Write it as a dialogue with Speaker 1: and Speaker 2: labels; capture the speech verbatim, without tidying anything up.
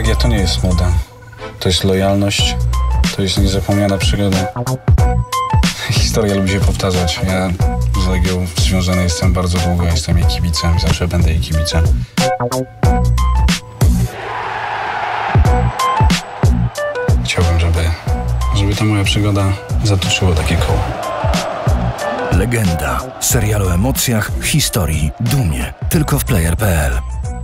Speaker 1: Legia to nie jest moda. To jest lojalność, to jest niezapomniana przygoda. Historia lubi się powtarzać. Ja z Legią związany jestem bardzo długo, jestem jej kibicem, zawsze będę jej kibicem. Chciałbym, żeby, żeby ta moja przygoda zatoczyła takie koło.
Speaker 2: Legenda. Serial o emocjach, historii, dumie. Tylko w player kropka p l.